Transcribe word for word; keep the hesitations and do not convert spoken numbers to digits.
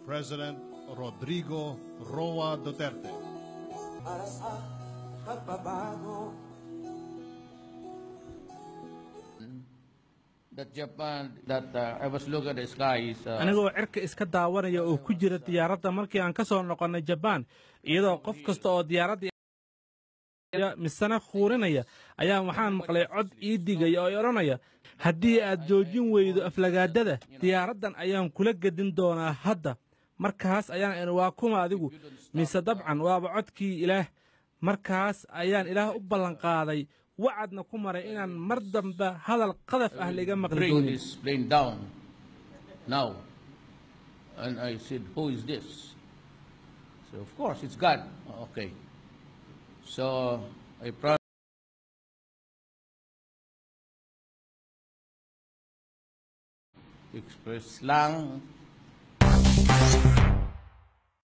President Rodrigo Roa Duterte. Para sa pagbabago. That Japan, that uh, I was looking at the skies. Uh, anigoo cirka iska daawanaya oo ku jira diyaaradda markii aan ka soo noqonnay Japan iyadoo qof kasta oo diyaaradda misana khuurinaya ayaa waxaan maqlay cod ii digaya oo oranaya haddii aad joojin weydo aflagaadada diyaaraddan ayaan kula gedin doonaa hadda markaas ayaan waa kuma adigu mise dabcan waaba codkii ilaah markaas ayaan ilaah u ballan qaaday wacadna ku maray inaan mar dambe hadal qadaf ah laga maqli doonin. Bring this plane down now. And I said, who is this? So of course it's God. Okay. So I promised to express lang